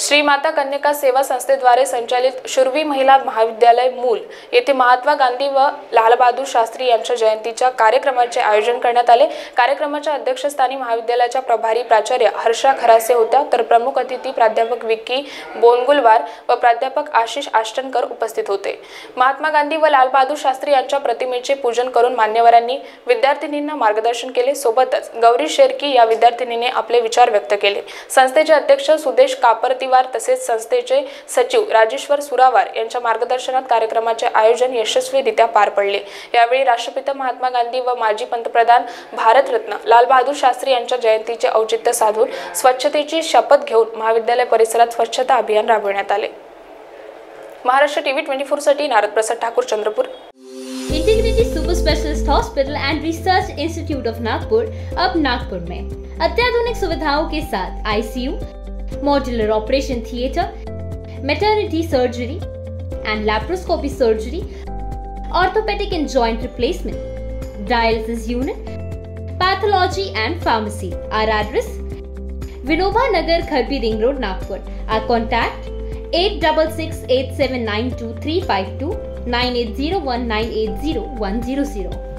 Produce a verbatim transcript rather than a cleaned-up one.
श्री माता कन्यका सेवा संस्थेद्वारे संचालित शुरवी महिला महाविद्यालय मूल येथे महात्मा गांधी व लालबहादूर शास्त्री यांच्या जयंतीच्या कार्यक्रमाचे आयोजन करण्यात आले। कार्यक्रमाच्या अध्यक्षस्थानी महाविद्यालयाच्या प्रभारी प्राचार्य हर्षा खरासे होत्या, तर प्रमुख अतिथी प्राध्यापक विक्की बोनगुलवार व प्राध्यापक आशिष आष्टनकर उपस्थित होते। महात्मा गांधी व लालबहादूर शास्त्री यांच्या प्रतिमेचे पूजन करून मान्यवरांनी विद्यार्थिनींना मार्गदर्शन केले। सोबतच गौरी शेरकी या विद्यार्थिनीने आपले विचार व्यक्त केले। संस्थेचे अध्यक्ष सुदेश कापरतीवार तसेच संस्थेचे सचिव राजेश्वर सुरावार यांच्या मार्गदर्शनात कार्यक्रमाचे आयोजन यशस्वीरित्या पार पडले। यावेळी राष्ट्रपिता महात्मा गांधी व माजी पंतप्रधान भारतरत्न लालबहादूर शास्त्री यांच्या जयंतीचे औचित्य साधून स्वच्छतेची शपथ घेऊन महाविद्यालय परिसरात स्वच्छता अभियान राबविण्यात आले। महाराष्ट्र टीव्ही चोवीस साठी Narad Prasad Thakur, Chandrapur. Integrity super specialist hospital and research institute of Nagpur अब नागपुर में अत्याधुनिक सुविधाओं के साथ ICU, modular operation theatre, maternity surgery and laparoscopy surgery, orthopaedic and joint replacement, dialysis unit, pathology and pharmacy. Our address Vinoba Nagar, Kharbi ring road, Nagpur. Our contact eight six six eight seven nine two three five two nine eight zero one nine eight zero one zero zero।